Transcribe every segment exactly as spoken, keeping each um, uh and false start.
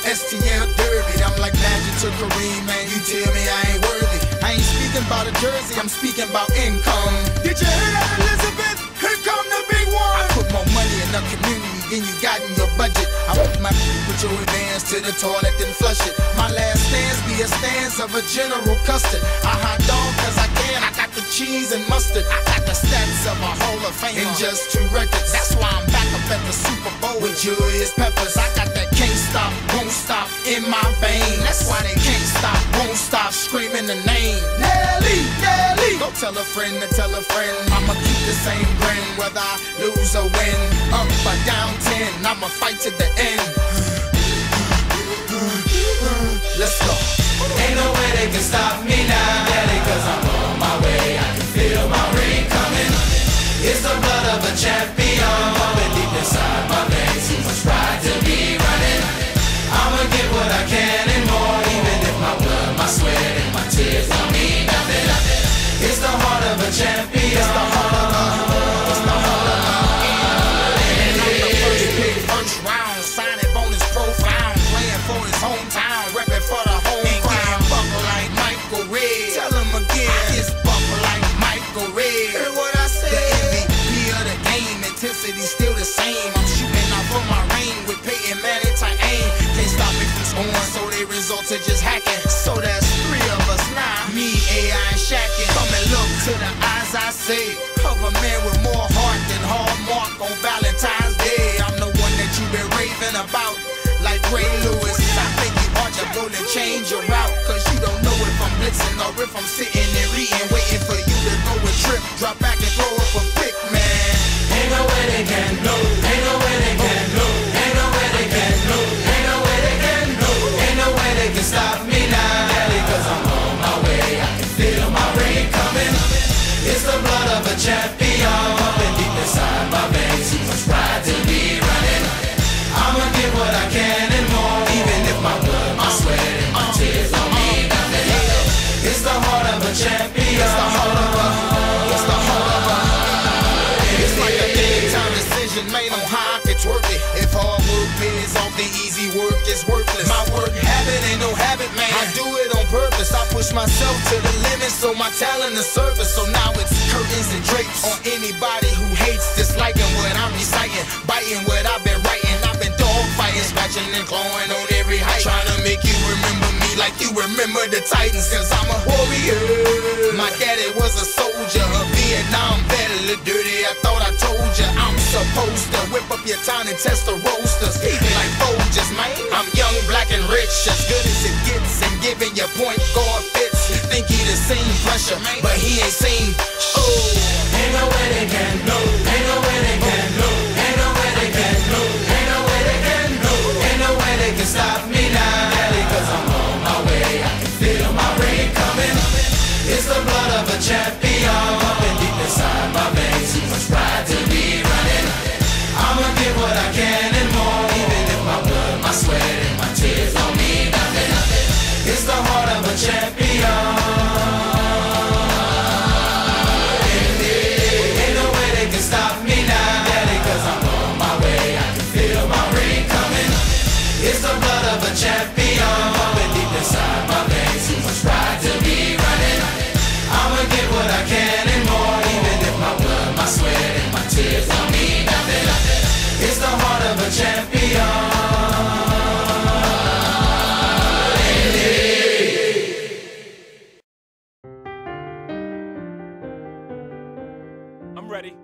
S T L Derby. I'm like Magic to Kareem, man. You tell me I ain't worthy. I ain't speaking about a jersey, I'm speaking about income. Did you hear that, Elizabeth? Here come the big one. I put more money in the community than you got in your budget. I want my put your advance to the toilet then flush it. My last stance be a stance of a General Custard. I hot dog cause I can, I got the cheese and mustard. I got the stats of a Hall of Fame in just two records. That's why I'm back up at the Super Bowl with Julius Peppers. I got that can't stop, won't stop in my veins. That's why they can't stop, won't stop screaming the name Nelly, Nelly. Go tell a friend to tell a friend I'ma keep the same grin whether I lose or win. Up or down ten, I'ma fight to the end. Let's go. Ain't no way they can stop me now, Daddy, cause I'm on my way. I can feel my ring coming. It's the blood of a champion pumping deep inside my veins. Too much pride to be running. I'ma get what I can and more, even if my blood, my sweat, and my tears don't mean nothing. It's the heart of a champion. It's the heart of a, it's the heart of a. And I'm the first pick, first round, signing bonus profound, playing for his hometown, repping for the home crowd. Buckle like Michael Red. Tell him again, it's buckle like Michael Red. Hear what I said? The M V P of the game, intensity still the same. I'm shooting out for my rain with Peyton Manning tight aim. Can't stop me from scoring, so they result to just hacking. So that's three of us now, me, A I, and Shaqin'. Come and look to the eyes I say of a man with more heart than Hallmark on Valentine's Day. I'm the one that you've been raving about, like Ray Lewis. I think you ought to go and change your route, cause you don't know if I'm blitzing or if I'm sitting there eating, waiting for you to go and trip, drop back and throw up a pick, man. Ain't no way they can know. Ain't no way they can know. Ain't no way they can know. Ain't no way they can know. Ain't no way they can stop me now, Daddy, cause I'm on my way. I can feel my rain coming. It's the blood of a champion pumping deep inside my veins. Too much pride to be running. I'ma get what I can and more, even if my blood, my sweat, and my tears don't mean nothing. It's the heart of a champion. It's the heart of a, it's the heart of a. It's like a big time decision made on how I could twerk it. If hard work pays off, the easy work is worthless. My work habit ain't no habit, man. I do it on purpose. I push myself to the limit, so my talent is surface. So now it's curtains and drapes on anybody who hates, disliking what I'm reciting, biting what I've been writing. I've been dog fighting, scratching and clawing on every height, trying to make you remember me like you remember the Titans, cause I'm a warrior. My daddy was a soldier, a Vietnam vet, a little dirty. I thought I told ya I'm supposed to whip up your town and test the roasters, eating like Folgers, man. I'm young, black, and rich, as good as it gets, and giving your point guard fits. Think he the same pressure, but he ain't seen. Oh, ain't no way they can know. Ain't no way they can know. Ain't no way they can know. Ain't no way they can know. Ain't no way they can stop me now, Daddy, cause I'm on my way. I can feel my rain coming. It's the blood of a champion pumping deep inside my veins. Too much pride to be running. I'ma get what I can and more, even if my blood, my sweat, and my tears don't mean nothing. It's the heart of a champion. Ain't no way they can stop me now, Daddy, cause I'm on my way. I can feel my ring coming. It's the blood of a champion pumping deep inside my veins. Too much pride to be running. I'ma get what I can and more, even if my blood, my sweat, and my tears don't mean nothing. It's the heart of a champion. I'm ready.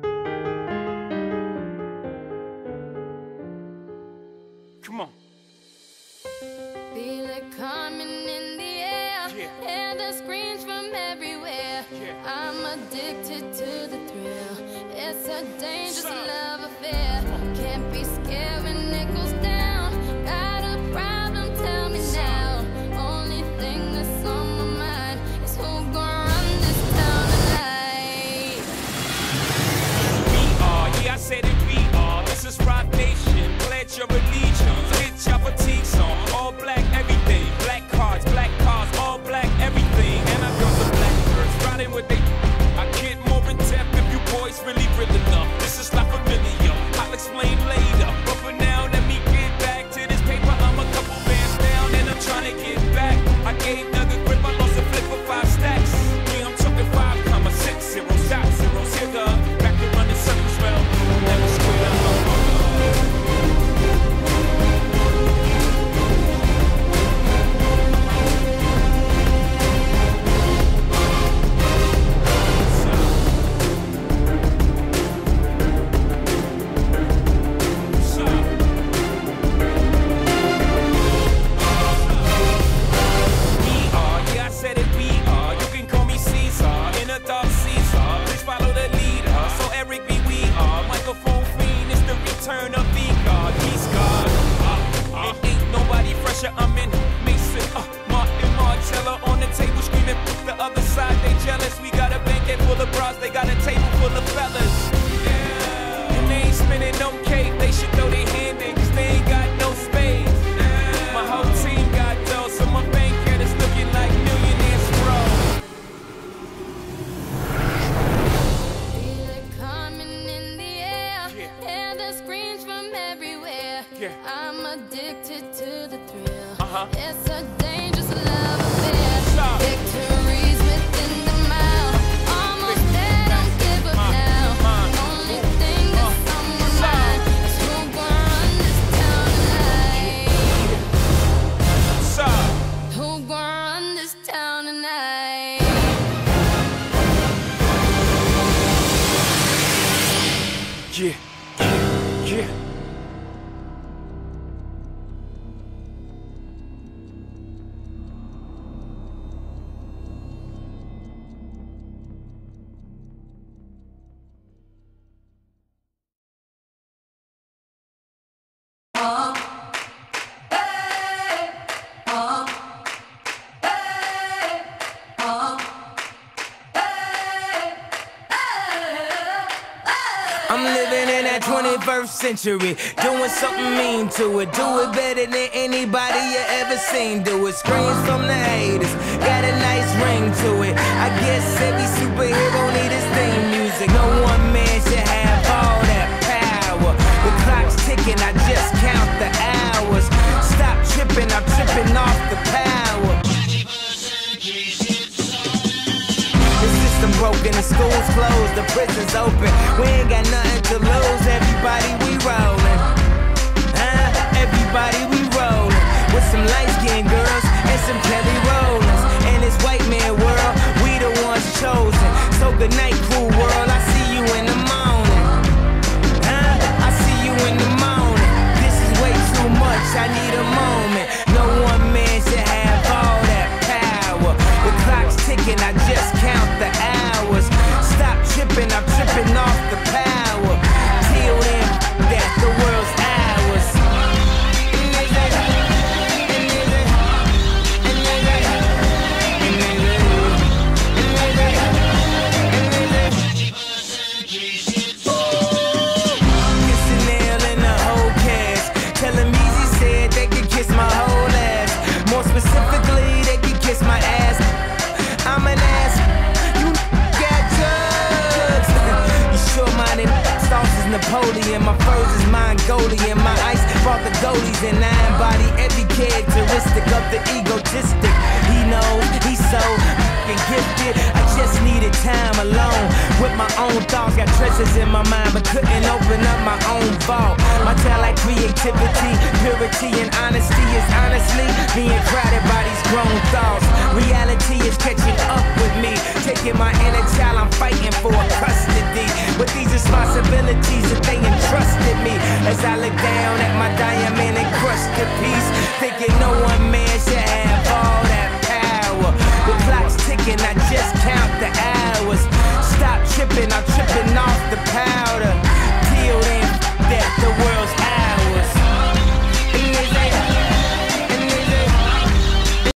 Come on. Feel it coming in the air, Yeah. and the screams from everywhere. Yeah. I'm addicted to the thrill. It's a dangerous Son. love affair. Can't be scared when it goes down. Got a problem? Tell me now. Only thing that's on my mind is who gon' run this town tonight. We are, yeah, I said it, we are. This is Rock Nation. Pledge your allegiance. Hit your fatigue song. All black, everything. Black cards, black cars, all black, everything. And I got the black birds riding with they. I get more in depth if you boys really real enough. This is not familiar. I'll explain. Yeah, yeah. I'm living in that twenty-first century, doing something mean to it. Do it better than anybody you ever seen do it. Screams from the haters, got a nice ring to it. I guess every superhero need his theme music. No one man should have all that power. The clock's ticking, I just count the hours. Stop tripping, I'm tripping off the power. Broken, the school's closed, the prison's open. We ain't got nothing to lose. Everybody, we rollin'. Huh? Everybody, we rollin'. With some light-skinned girls and some Kelly Rollins. In this white man world, we the ones chosen. So good night, cool world. I see you in the morning. Huh? I see you in the morning. This is way too much. I need a moment. No one man should have all that power. The clock's ticking. I just count the hours. Stop tripping, I'm tripping off the power. Till then, that the world's ours. Kiss a nail in the whole cast. Tell him Easy said they could kiss my whole ass. More specifically, they could kiss my ass. I'm an ass. Sure-minded sauce is Napoleon. My furs is Mongolian. My ice brought the goalies, and I embody every characteristic of the egotistic. He knows he's so f***ing gifted. I just needed time alone with my own thoughts. Got treasures in my mind, but couldn't open up my own vault. My talent, like creativity, purity, and honesty is honestly being crowded by these grown thoughts. Reality is catching up with me, taking my inner child. I'm fighting for custody. With these responsibilities that they entrusted me, as I look down at my diamond and crushed to peace, thinking no one man should have